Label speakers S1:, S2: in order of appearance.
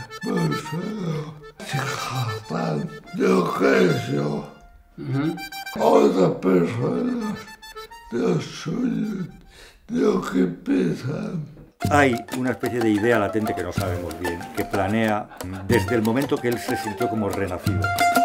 S1: Marcelo se jactan de lo que es yo. Otras personas de suyo, de lo que piensan.
S2: Hay una especie de idea latente que no sabemos bien, que planea desde el momento que él se sintió como renacido.